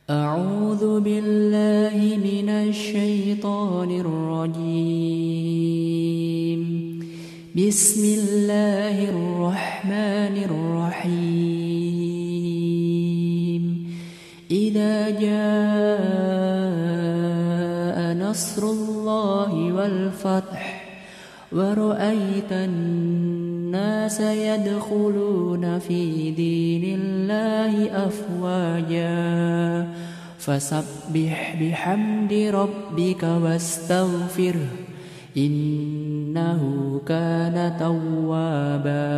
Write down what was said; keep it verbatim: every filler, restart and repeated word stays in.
أعوذ بالله من الشيطان الرجيم. بسم الله الرحمن الرحيم. إذا جاء نصر الله والفتح ورأيت الناس يدخلون في دين الله أفواجا فسبح بحمد ربك واستغفره إنه كان توابا.